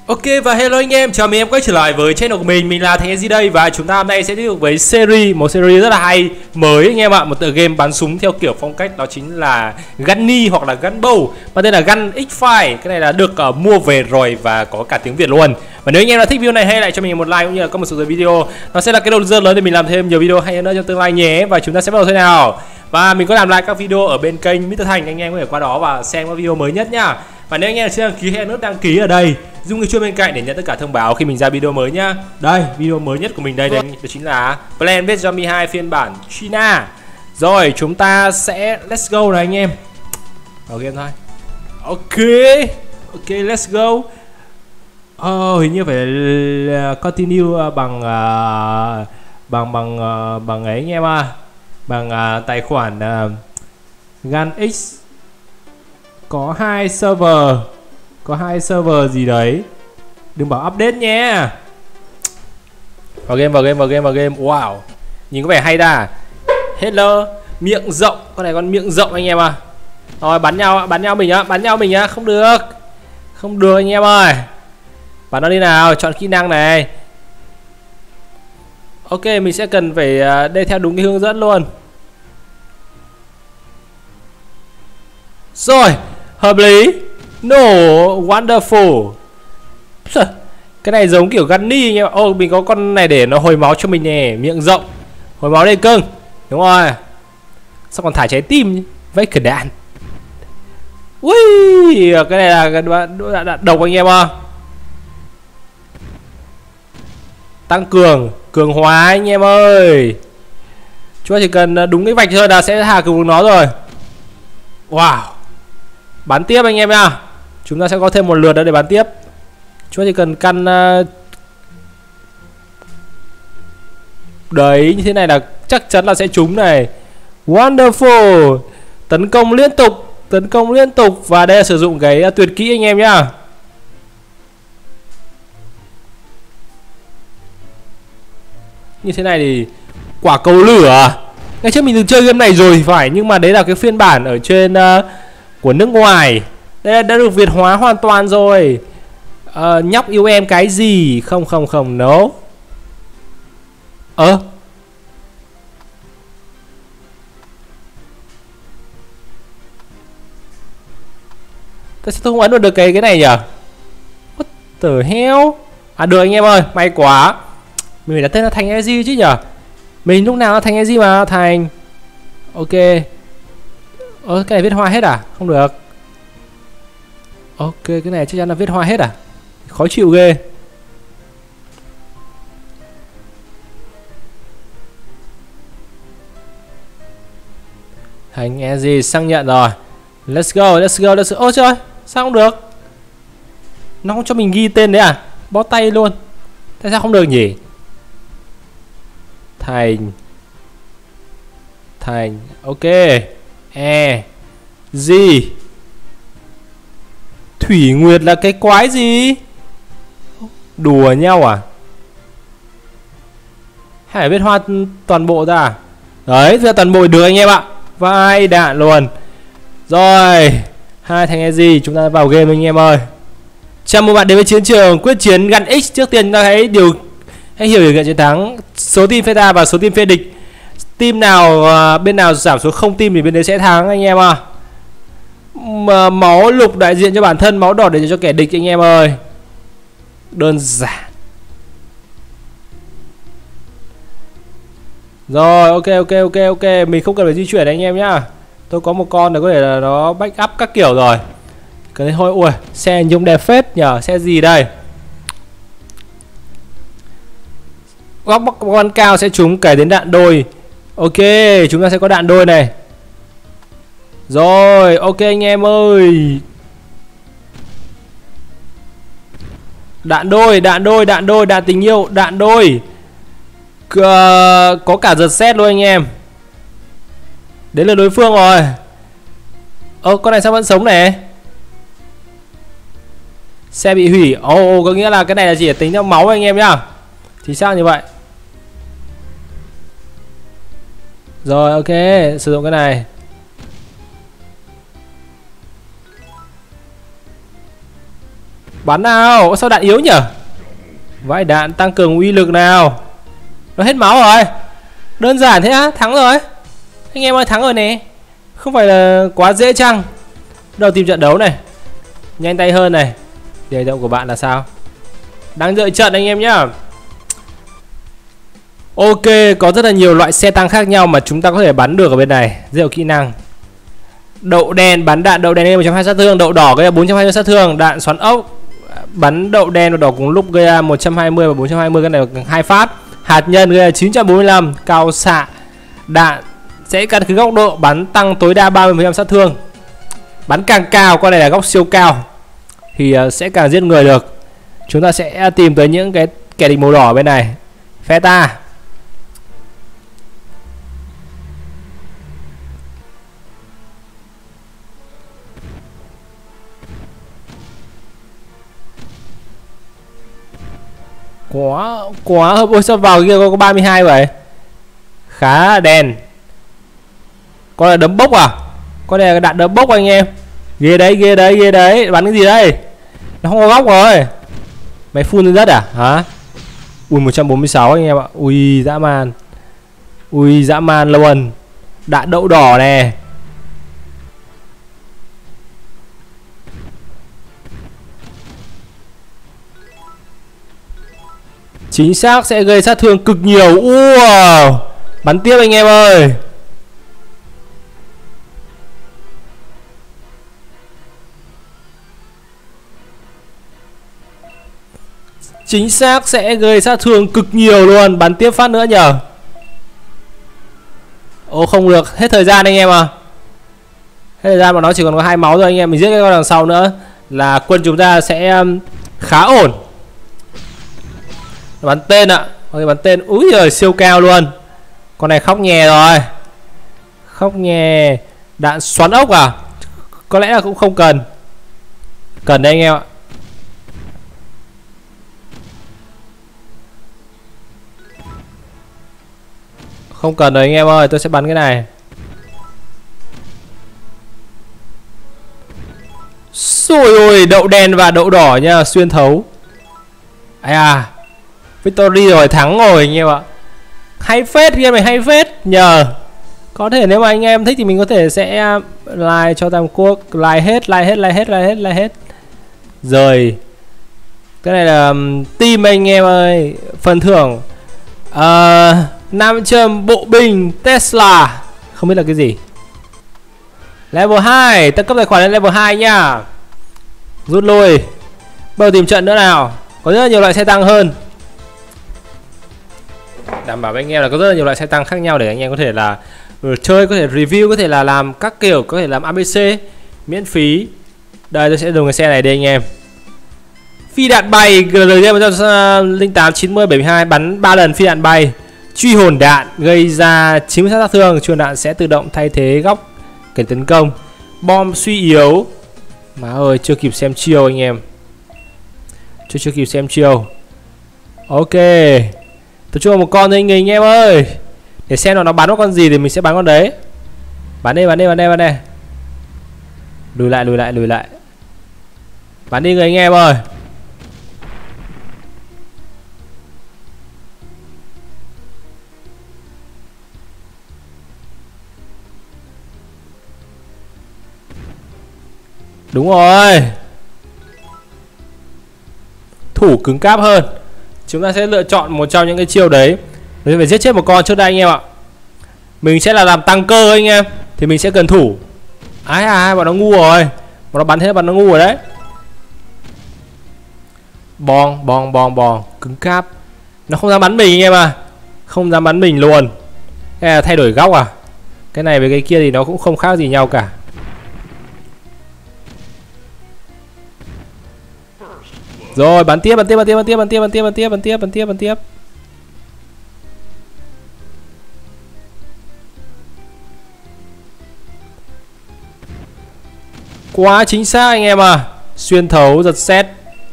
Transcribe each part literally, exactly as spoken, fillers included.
Ok và hello anh em, chào mừng em quay trở lại với channel của mình, mình là Thành Easy đây. Và chúng ta hôm nay sẽ tiếp tục với series, một series rất là hay mới anh em ạ. Một tựa game bắn súng theo kiểu phong cách đó chính là Gunny hoặc là Gunbow, và tên là Gun X-Five. Cái này là được uh, mua về rồi và có cả tiếng Việt luôn. Và nếu anh em đã thích video này, hãy lại cho mình một like cũng như là comment xuống dưới video. Nó sẽ là cái động rất lớn để mình làm thêm nhiều video hay hơn nữa trong tương lai nhé. Và chúng ta sẽ bắt đầu thế nào. Và mình có làm lại các video ở bên kênh mít tơ Thành, anh em có thể qua đó và xem các video mới nhất nhá. Và nếu anh em chưa đăng ký, hãy nút đăng ký ở đây, dùng cái chuông bên cạnh để nhận tất cả thông báo khi mình ra video mới nhá. Đây, video mới nhất của mình đây, đây đó chính là Plants vs Zombie hai phiên bản China. Rồi, chúng ta sẽ let's go này anh em. Vào game thôi. Ok. Ok, let's go. Oh, hình như phải continue bằng uh, bằng bằng uh, bằng ấy anh em à. Bằng uh, tài khoản uh, Gun X. Có hai server, có hai server gì đấy. Đừng bảo update nhé. Vào game, vào game, vào game, vào game. Wow, nhìn có vẻ hay ta. Hello, miệng rộng, con này con miệng rộng anh em à. Rồi bắn nhau, bắn nhau mình á, bắn nhau mình á, không được, không được anh em ơi. Bắn nó đi nào, chọn kỹ năng này. Ok, mình sẽ cần phải đây theo đúng cái hướng dẫn luôn. Rồi, hợp lý. No, wonderful. Cái này giống kiểu Gunny anh em. Ô, oh, mình có con này để nó hồi máu cho mình nè. Miệng rộng, hồi máu đây cưng. Đúng rồi. Sao còn thả trái tim vách cửa đạn. Ui, cái này là đạn, đạn độc anh em à. Tăng cường, cường hóa anh em ơi. Chúng ta chỉ cần đúng cái vạch thôi là sẽ hạ cường nó rồi. Wow. Bắn tiếp anh em nha. Chúng ta sẽ có thêm một lượt nữa để bắn tiếp. Chúng ta chỉ cần căn uh... đấy, như thế này là chắc chắn là sẽ trúng này. Wonderful. Tấn công liên tục, tấn công liên tục. Và đây là sử dụng cái uh, tuyệt kỹ anh em nhá. Như thế này thì quả cầu lửa. Ngày trước mình từng chơi game này rồi thì phải, nhưng mà đấy là cái phiên bản ở trên uh, của nước ngoài. Đây đã được Việt hóa hoàn toàn rồi. uh, Nhóc yêu em cái gì. Không không không, no. Ơ, tại sao tôi không ấn được cái cái này nhỉ? What the hell. À được anh em ơi, may quá. Mình phải đặt tên là Thành Easy chứ nhỉ. Mình lúc nào là Thành Easy mà. Thành. Ok. Ơ, cái này viết hoa hết à? Không được. Ok, cái này chắc chắn là viết hoa hết à? Khó chịu ghê. Thành Easy xác nhận rồi. Let's go, let's go, let's go. Ôi trời, sao không được? Nó không cho mình ghi tên đấy à? Bó tay luôn. Tại sao không được nhỉ? Thành Thành. Ok. E gì? Thủy Nguyệt là cái quái gì? Đùa nhau à? Hay là viết hoa toàn bộ ra à? Đấy, ra toàn bộ được anh em ạ. Vai đạn luôn. Rồi, hai Thành Easy, chúng ta vào game anh em ơi. Chào mừng bạn đến với chiến trường quyết chiến Gun X. Trước tiên chúng ta hãy điều hãy hiểu điều kiện chiến thắng. Số team phe ta và số team phe địch. Team nào uh, bên nào giảm số không team thì bên đấy sẽ thắng anh em à. Mà máu lục đại diện cho bản thân, máu đỏ đại diện cho kẻ địch anh em ơi. Đơn giản. Rồi, ok ok ok ok, mình không cần phải di chuyển anh em nhá. Tôi có một con để có thể là nó back up các kiểu rồi. Cái này thôi. Ui, xe dùng đẹp phết nhờ. Xe gì đây? Góc bắn cao sẽ trúng kể đến đạn đôi. Ok, chúng ta sẽ có đạn đôi này. Rồi, ok anh em ơi. Đạn đôi, đạn đôi, đạn đôi, đạn tình yêu, đạn đôi. C có cả giật xét luôn anh em. Đến là đối phương rồi. Ơ, con này sao vẫn sống này? Xe bị hủy. Ồ, oh, có nghĩa là cái này là chỉ tính theo máu anh em nhá. Thì sao như vậy? Rồi, ok, sử dụng cái này. Bắn nào. Sao đạn yếu nhỉ? Vãi đạn tăng cường uy lực nào. Nó hết máu rồi. Đơn giản thế á. Thắng rồi. Anh em ơi, thắng rồi nè. Không phải là quá dễ chăng? Đầu tìm trận đấu này. Nhanh tay hơn này. Hành động của bạn là sao? Đang đợi trận anh em nhá. Ok, có rất là nhiều loại xe tăng khác nhau mà chúng ta có thể bắn được ở bên này. Giới thiệu kỹ năng. Đậu đen bắn đạn đậu đen gây một trăm hai mươi sát thương, đậu đỏ gây ra bốn trăm hai mươi sát thương, đạn xoắn ốc bắn đậu đen và đỏ cùng lúc gây ra một trăm hai mươi và bốn trăm hai mươi, cái này hai phát. Hạt nhân gây ra chín trăm bốn mươi lăm, cao xạ đạn sẽ căn cứ góc độ bắn tăng tối đa ba mươi phần trăm sát thương. Bắn càng cao, con này là góc siêu cao thì sẽ càng giết người được. Chúng ta sẽ tìm tới những cái kẻ địch màu đỏ ở bên này. Pheta. Quá quá hợp. Ôi sao vào kia có ba mươi hai vậy? Khá đèn. Con này đấm bốc à? Con này là đạn đấm bốc anh em. Ghê đấy, ghê đấy, ghê đấy. Bắn cái gì đây? Nó không có góc rồi. Mày phun lên đất à? Hả? Ui một trăm bốn mươi sáu anh em ạ. Ui dã man. Ui dã man luôn. Đạn đậu đỏ nè. Chính xác sẽ gây sát thương cực nhiều. Wow. Bắn tiếp anh em ơi. Chính xác sẽ gây sát thương cực nhiều luôn. Bắn tiếp phát nữa nhờ. Ô không được. Hết thời gian anh em à. Hết thời gian mà nó chỉ còn có hai máu rồi anh em. Mình giết cái con đằng sau nữa là quân chúng ta sẽ khá ổn. Bắn tên ạ. Ok bắn tên. Úi giời siêu cao luôn. Con này khóc nhè rồi. Khóc nhè. Đạn xoắn ốc à? Có lẽ là cũng không cần. Cần đây anh em ạ. Không cần rồi anh em ơi. Tôi sẽ bắn cái này. Xôi ôi. Đậu đen và đậu đỏ nha. Xuyên thấu. Ai à. Victory rồi, thắng rồi anh em ạ. Hay phết, game này hay phết nhờ. Có thể nếu mà anh em thích thì mình có thể sẽ like cho Tam Quốc. Like hết, like hết, like hết, like hết, like hết. Rồi. Cái này là team anh em ơi. Phần thưởng uh, năm trăm bộ binh Tesla. Không biết là cái gì. Level hai. Tăng cấp tài khoản lên level hai nha. Rút lui. Bắt đầu tìm trận nữa nào. Có rất là nhiều loại xe tăng hơn. Đảm bảo với anh em là có rất là nhiều loại xe tăng khác nhau để anh em có thể là chơi, có thể review, có thể là làm các kiểu, có thể làm a bê xê miễn phí. Đây tôi sẽ dùng cái xe này đây anh em. Phi đạn bay G L G một trăm lẻ tám chín mươi bảy mươi hai bắn ba lần phi đạn bay. Truy hồn đạn gây ra chín mươi sát thương, truy hồn đạn sẽ tự động thay thế góc kẻ tấn công. Bom suy yếu. Má ơi chưa kịp xem chiêu anh em. Chưa chưa kịp xem chiêu. Ok. Tôi cho một con thôi anh anh em ơi. Để xem nó nó bắn vào con gì thì mình sẽ bắn con đấy. Bắn đi, bắn đi, bắn đi, bắn đi. Lùi lại, lùi lại, lùi lại. Bắn đi người anh em ơi. Đúng rồi. Thủ cứng cáp hơn. Chúng ta sẽ lựa chọn một trong những cái chiêu đấy. Mình phải giết chết một con trước đây anh em ạ. Mình sẽ là làm tăng cơ anh em. Thì mình sẽ cần thủ. Ái à, bọn nó ngu rồi. Bọn nó bắn thế là bọn nó ngu rồi đấy. Bong, bong, bong, bong. Cứng cáp. Nó không dám bắn mình anh em à. Không dám bắn mình luôn. Cái này là thay đổi góc à. Cái này với cái kia thì nó cũng không khác gì nhau cả. Rồi bắn tiếp, bắn tiếp, bắn tiếp, bắn tiếp, bắn tiếp, bắn tiếp, bắn tiếp, bắn tiếp, bắn tiếp, bắn tiếp. Quá chính xác anh em à. Xuyên thấu, giật sét.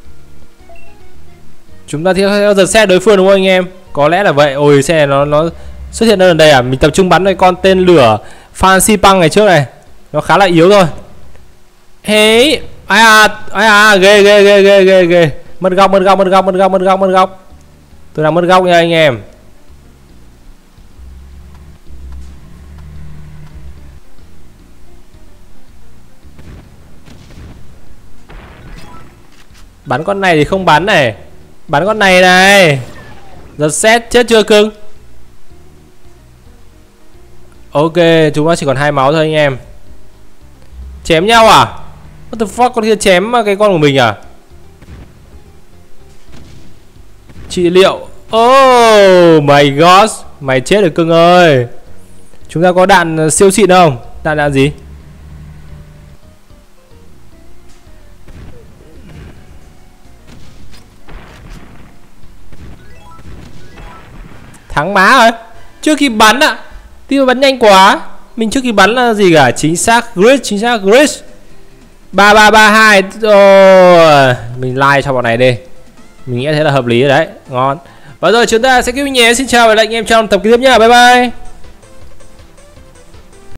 Chúng ta theo giật sét đối phương đúng không anh em? Có lẽ là vậy. Ôi xe này nó nó xuất hiện ở đây à? Mình tập trung bắn cái con tên lửa Fancy Punk này trước này. Nó khá là yếu thôi. Hey, Ai à, ai à, ghê ghê ghê ghê ghê ghê. Mất góc, mất góc, mất góc, mất góc, mất góc, mất góc. Tôi đang mất góc nha anh em. Bắn con này thì không bắn này. Bắn con này này. Giật xét chết chưa cưng? Ok, chúng ta chỉ còn hai máu thôi anh em. Chém nhau à? What the fuck, con kia chém cái con của mình à? Trị liệu. Oh my god, mày chết rồi cưng ơi. Chúng ta có đạn siêu xịn không? Đạn đạn gì? Thắng má rồi. Trước khi bắn ạ. À. Tí mà bắn nhanh quá. Mình trước khi bắn là gì cả? Chính xác grid, chính xác grid. Ba ba ba hai. Oh, mình like cho bọn này đi. Mình nghĩ thế là hợp lý rồi đấy. Ngon. Và rồi chúng ta sẽ cứu nhé. Xin chào và hẹn gặp lại anh em trong tập kế tiếp nhá. Bye bye.